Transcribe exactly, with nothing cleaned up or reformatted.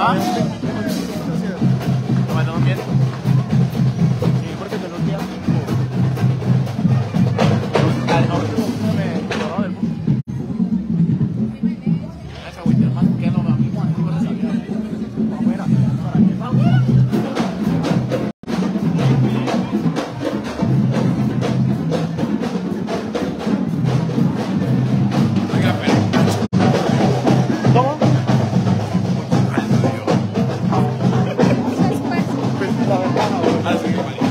¿Ah? ¿No me toman bien? Sí, porque te lo olvidas. Al norte me acordaba del mundo. Esa güey, hermano, que no me amigo, no me sabía. Afuera, para que vamos. ¿Cómo? La ventana, güey.